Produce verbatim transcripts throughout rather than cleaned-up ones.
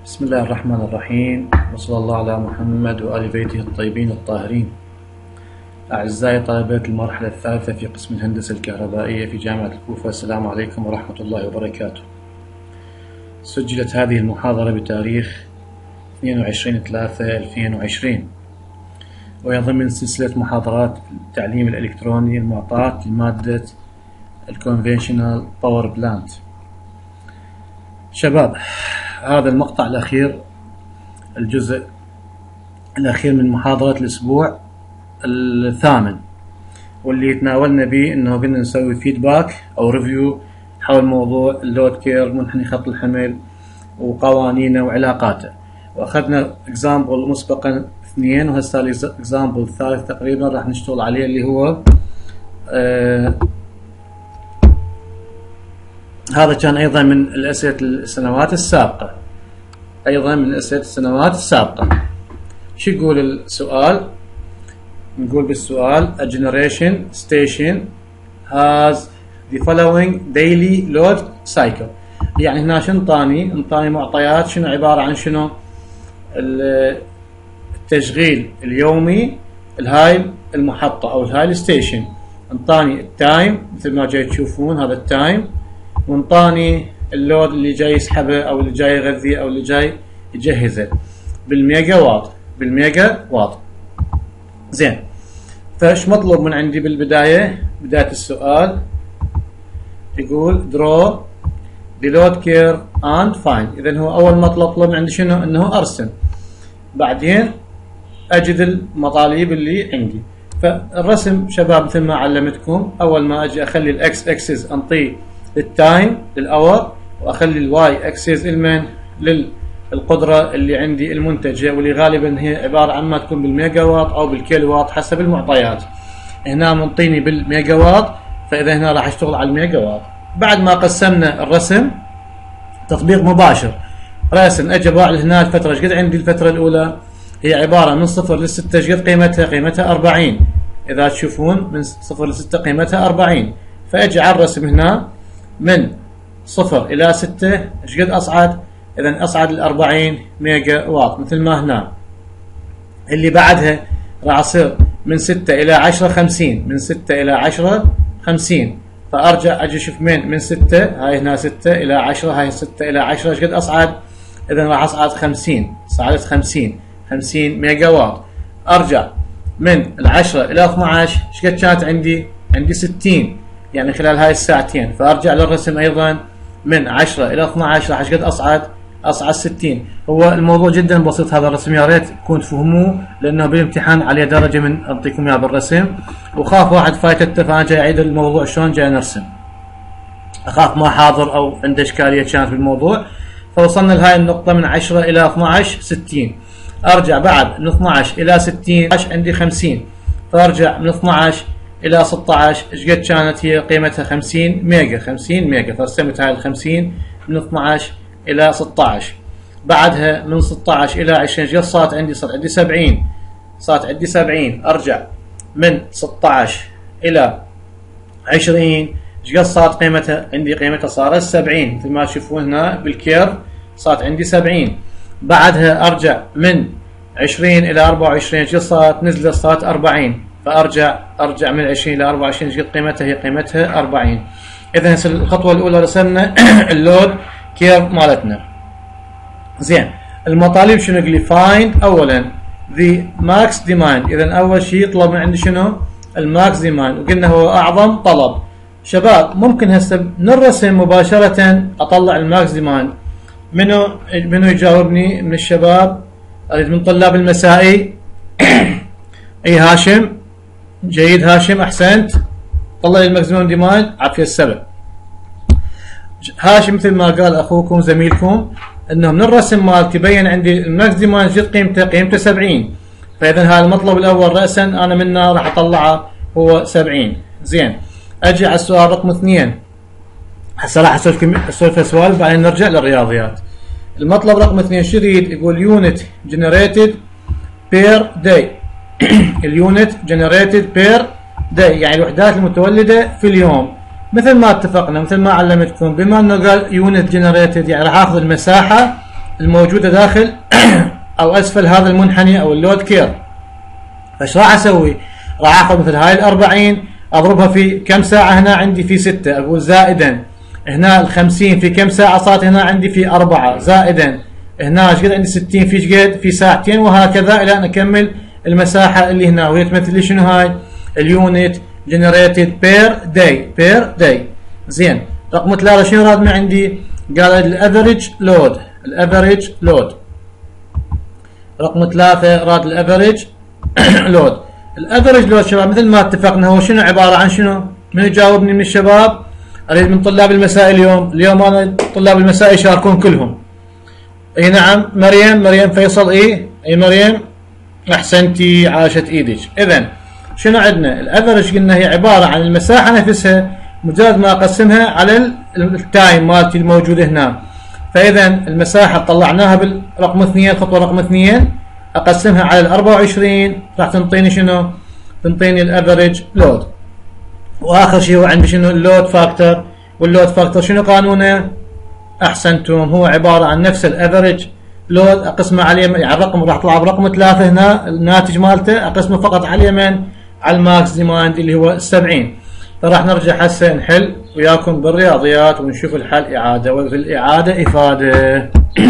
بسم الله الرحمن الرحيم، وصلى الله على محمد وآل بيته الطيبين الطاهرين. أعزائي طلبة المرحلة الثالثة في قسم الهندسة الكهربائية في جامعة الكوفة، السلام عليكم ورحمة الله وبركاته. سجلت هذه المحاضرة بتاريخ اثنين وعشرين ثلاثة ألفين وعشرين، وهي ضمن سلسلة محاضرات التعليم الإلكتروني المعطاة لمادة الكونفنشنال باور بلانت. شباب، هذا المقطع الأخير، الجزء الأخير من محاضرة الأسبوع الثامن، واللي تناولنا به أنه قلنا نسوي فيدباك أو ريفيو حول موضوع اللود كير، منحني خط الحمل وقوانينه وعلاقاته، وأخذنا إكزامبل مسبقا اثنين، وهسه الإكزامبل الثالث تقريبا راح نشتغل عليه، اللي هو آه هذا كان أيضا من الأسئلة السنوات السابقة، أيضا من أسئلة السنوات السابقة. شو يقول السؤال؟ نقول بالسؤال: A generation station has the following daily load cycle. يعني هنا شنو انطاني؟ انطاني معطيات شنو عبارة عن شنو؟ التشغيل اليومي الهاي المحطة أو الهاي الستيشن. انطاني التايم مثل ما جاي تشوفون، هذا التايم، وانطاني اللود اللي جاي يسحبه او اللي جاي يغذيه او اللي جاي يجهزه بالميجا واط، بالميجا واط. زين، فايش مطلوب من عندي بالبدايه؟ بدايه السؤال يقول draw the load curve and find. اذا هو اول مطلب طلب من عندي شنو؟ انه ارسم، بعدين اجد المطالب اللي عندي. فالرسم شباب مثل ما علمتكم، اول ما اجي اخلي الاكس اكسس انطيه للتايم للاور، واخلي الواي اكسس المن للقدره اللي عندي المنتجه، واللي غالبا هي عباره عن ما تكون بالميجا واط او بالكيلو واط حسب المعطيات. هنا منطيني بالميجا واط، فاذا هنا راح اشتغل على الميجا واط. بعد ما قسمنا الرسم تطبيق مباشر، راسم اجي باعل هنا الفتره. ايش قد عندي الفتره الاولى؟ هي عباره من صفر لستة. ايش قد قيمتها؟ قيمتها أربعين. اذا تشوفون من صفر لستة قيمتها أربعين، فاجي على الرسم هنا من صفر إلى ستة. ايش قد أصعد؟ إذا أصعد ل أربعين ميجا واط مثل ما هنا. اللي بعدها راح أصير من ستة إلى عشرة خمسين، من ستة إلى عشرة خمسين، فأرجع أجي أشوف من من ستة، هاي هنا ستة إلى عشرة، هاي ستة إلى عشرة. ايش قد أصعد؟ إذا راح أصعد خمسين، صعدت خمسين، خمسين ميجا واط. أرجع من العشرة إلى اثنعش، ايش قد كانت عندي؟ عندي ستين، يعني خلال هاي الساعتين. فارجع للرسم ايضا من عشرة الى اثنعش، راح ايش قد اصعد؟ اصعد ستين. هو الموضوع جدا بسيط هذا الرسم، يا ريت تكون تفهموه، لانه بالامتحان عليه درجه من اعطيكم اياه بالرسم، وخاف واحد فايتته، فانا جاي اعيد الموضوع شلون جاي نرسم، اخاف ما حاضر او عنده اشكاليه كانت بالموضوع. فوصلنا لهاي النقطه من عشرة الى اثنعش ستين. ارجع بعد من اثنعش الى ستين، عندي خمسين، فارجع من اثنعش الى ستة عشر. ايش قد كانت هي قيمتها؟ خمسين ميجا، خمسين ميجا. فرسمت هاي ال خمسين من اثنعش الى ستة عشر. بعدها من ستة عشر الى عشرين، ايش قد صارت عندي؟ صارت عندي سبعين، صارت عندي سبعين. ارجع من ستة عشر الى عشرين، ايش قد صارت قيمتها؟ عندي قيمتها صارت سبعين مثل ما تشوفون هنا بالكيرف، صارت عندي سبعين. بعدها ارجع من عشرين الى أربعة وعشرين، ايش قد صارت؟ نزلت، صارت أربعين. فارجع ارجع من عشرين الى أربعة وعشرين، ايش قد قيمتها؟ هي قيمتها أربعين. اذا الخطوه الاولى رسمنا اللود كيرف مالتنا. زين، المطالب شنو؟ يقول لي فايند اولا ذا ماكس ديماند. اذا اول شيء يطلب من عندي شنو؟ الماكس ديماند، وقلنا هو اعظم طلب. شباب، ممكن هسه من الرسم مباشره اطلع الماكس ديماند. منو منو يجاوبني من الشباب؟ اريد من طلاب المسائي. اي هاشم، جيد هاشم، احسنت. طلع لي الماكسيموم ديماند، عافيه السبع. هاشم مثل ما قال اخوكم زميلكم، انه من الرسم مالتي بين عندي الماكس ديماند جد قيمته قيمته سبعين. فاذا هذا المطلب الاول راسا انا منه راح اطلعه هو سبعين. زين، اجي على السؤال رقم اثنين. هسه راح اسولف سؤال بعدين نرجع للرياضيات. المطلب رقم اثنين شو يريد؟ يقول يونت جنريتد بير داي. اليونت جنريتد بير داي، يعني الوحدات المتولده في اليوم. مثل ما اتفقنا، مثل ما علمتكم، بما انه قال يونت جنريتد يعني راح اخذ المساحه الموجودة داخل أو أسفل هذا المنحني أو اللود كير. فايش راح أسوي؟ راح آخذ مثل هاي الأربعين أضربها في كم ساعة هنا عندي في ستة، أقول زائدا هنا الخمسين في كم ساعة صارت هنا عندي في أربعة، زائدا هنا ايش قد عندي ستين في ايش قد في ساعتين، وهكذا إلى أن أكمل المساحة اللي هنا، وهي تمثل لي شنو هاي؟ اليونت جنريتد بير داي بير داي. زين رقم ثلاثة شنو رادنا عندي؟ قال الافريج لود الافريج لود. رقم ثلاثة راد الافريج لود. الافريج لود شباب مثل ما اتفقنا هو شنو عبارة عن شنو؟ من يجاوبني من الشباب؟ اريد من طلاب المساء اليوم، اليوم انا طلاب المساء يشاركون كلهم. اي نعم مريم، مريم فيصل اي اي مريم احسنتي عاشت ايدك. اذا شنو عندنا؟ الافريج قلنا هي عبارة عن المساحة نفسها مجرد ما اقسمها على التايم مالتي الموجودة هنا. فاذا المساحة طلعناها بالرقم اثنين، خطوة رقم اثنين اقسمها على الأربعة وعشرين راح تنطيني شنو؟ تنطيني الافريج لود. واخر شيء هو عندي شنو؟ اللود فاكتور. واللود فاكتور شنو قانونه؟ احسنتم، هو عبارة عن نفس الافريج لود اقسمه على اليمين، يعني الرقم راح يطلع برقم ثلاثة هنا الناتج مالته اقسمه فقط على اليمين على الماكس ديماند اللي هو سبعين. فراح نرجع هسه نحل وياكم بالرياضيات ونشوف الحل اعادة، وفي الاعادة افادة.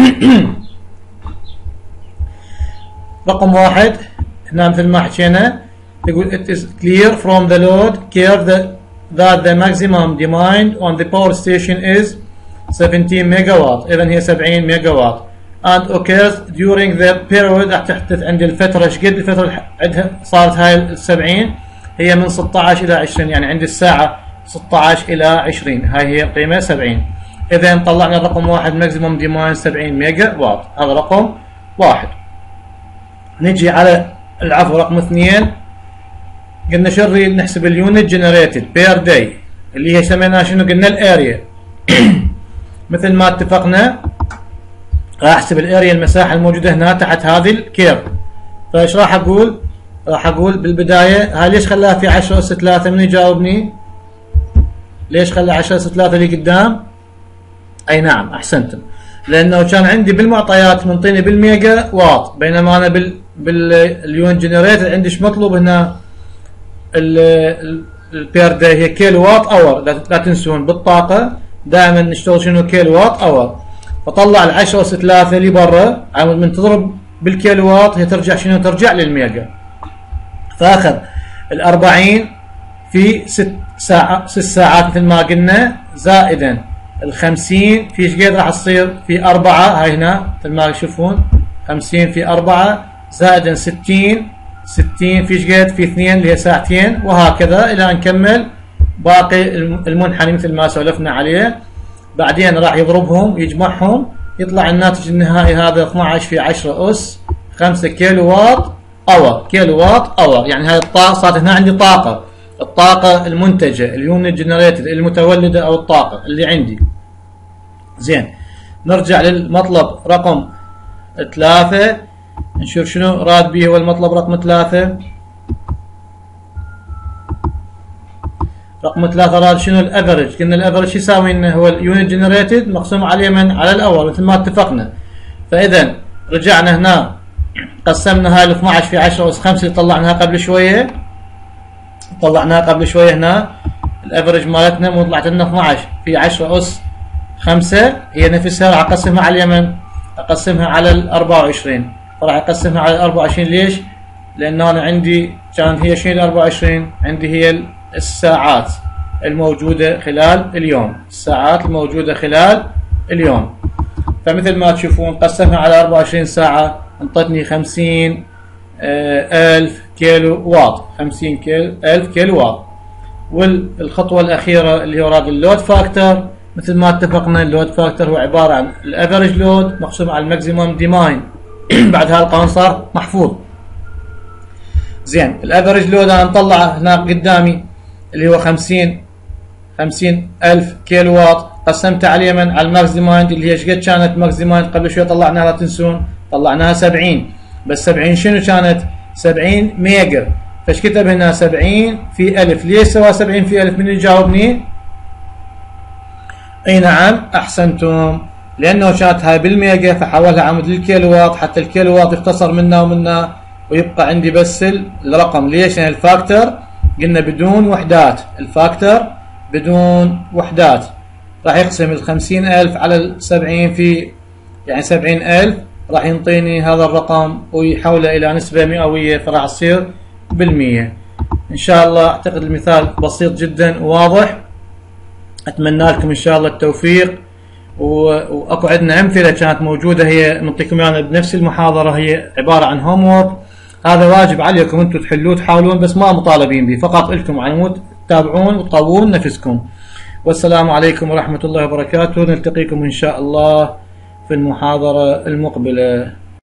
رقم واحد هنا مثل ما حكينا يقول it is clear from the load curve that, that the maximum demand on the power station is seventeen megawatt. اذا هي سبعين ميجا وات and occurs during the period راح تحدث عند الفترة. ايش قد الفترة عندها صارت هاي ال سبعين؟ هي من ستة عشر الى عشرين، يعني عند الساعة ستة عشر الى عشرين، هاي هي القيمة سبعين. اذا طلعنا الرقم واحد ماكسيموم ديماند سبعين ميجا وات، هذا رقم واحد. نجي على العفو رقم اثنين، قلنا شو نريد؟ نحسب اليونت جنريتد بير داي اللي هي سميناها شنو؟ قلنا الاريا. مثل ما اتفقنا راح احسب الاريا المساحة الموجودة هنا تحت هذه الكيرف. فايش راح اقول؟ راح اقول بالبداية هاي ليش خلاها في عشرة أس ثلاثة؟ من يجاوبني؟ ليش خلاها عشرة أس ثلاثة اللي قدام؟ اي نعم احسنتم، لانه كان عندي بالمعطيات منطيني بالميجا واط، بينما انا بال باليونت جنريتد عندي ايش مطلوب هنا؟ البير داي هي كيلو وات اور، لا تنسون بالطاقة دائما نشتغل شنو؟ كيلو وات اور. فطلع ال عشرة أس ثلاثة اللي برا من تضرب بالكيلو وات هي ترجع شنو؟ ترجع للميجا. فاخذ ال أربعين في ست ساعات ست ساعات مثل ما قلنا، زائدا ال خمسين في ايش قد راح تصير؟ في أربعة، هاي هنا مثل ما تشوفون خمسين في أربعة، زائدا ستين ستين في ايش قد؟ في اثنين اللي هي ساعتين، وهكذا الى ان نكمل باقي المنحني مثل ما سولفنا عليه. بعدين راح يضربهم يجمعهم يطلع الناتج النهائي هذا اثنعش في عشرة أس خمسة كيلو وات اور، كيلو وات اور. يعني هاي الطاقة صارت هنا عندي طاقة، الطاقة المنتجة اليونت جنريتد المتولدة او الطاقة اللي عندي. زين نرجع للمطلب رقم ثلاثة نشوف شنو راد به. هو المطلب رقم ثلاثة، رقم ثلاثة راد شنو؟ الافرج. قلنا الافرج شو يساوي لنا؟ هو اليونت جنريتد مقسوم على اليمين على الاول مثل ما اتفقنا. فاذا رجعنا هنا قسمنا هاي ال اثنعش في عشرة أس خمسة اللي طلعناها قبل شوية، طلعناها قبل شوية هنا الافرج مالتنا مو طلعت لنا اثنعش في عشرة أس خمسة، هي نفسها راح اقسمها على اليمين، اقسمها على ال أربعة وعشرين. فراح اقسمها على ال أربعة وعشرين ليش؟ لان انا عندي كانت هي شنو ال أربعة وعشرين؟ عندي هي الساعات الموجودة خلال اليوم، الساعات الموجودة خلال اليوم. فمثل ما تشوفون قسمها على أربعة وعشرين ساعة انطتني خمسين ألف كيلو وات، خمسين ألف كيلو وات. والخطوة الأخيرة اللي هو راد اللود فاكتور. مثل ما اتفقنا اللود فاكتور هو عبارة عن الافريج لود مقسوم على الماكسيموم ديماند. بعد هذا القانون صار محفوظ. زين الافريج لود انا مطلع هنا قدامي اللي هو خمسين خمسين ألف كيلو وات، قسمتها على اليمين على الماكس ديماند اللي هي ايش قد كانت ماكس ديماند؟ قبل شوي طلعناها لا تنسون، طلعناها سبعين. بس سبعين شنو كانت؟ سبعين ميجا. فايش كتب هنا؟ سبعين في ألف. ليش سوى سبعين في ألف؟ من يجاوبني؟ اي نعم احسنتم، لأنه كانت هاي بالميجا فحولها عمود للكيلو واط، حتى الكيلو واط يختصر منا ومنا ويبقى عندي بس الرقم. ليش؟ لأن الفاكتور قلنا بدون وحدات، الفاكتور بدون وحدات راح يقسم الخمسين ألف على السبعين في يعني سبعين ألف، راح ينطيني هذا الرقم ويحوله إلى نسبة مئوية، فراح تصير بالمية. إن شاء الله أعتقد المثال بسيط جدا وواضح. أتمنى لكم إن شاء الله التوفيق، وأكو عندنا أمثلة كانت موجودة هي نعطيكم يعني بنفس المحاضرة، هي عبارة عن هوم وورك، هذا واجب عليكم أنتم تحلوه تحاولون، بس ما مطالبين به، فقط لكم على مود تتابعون وتطورون نفسكم. والسلام عليكم ورحمة الله وبركاته، نلتقيكم إن شاء الله في المحاضرة المقبلة.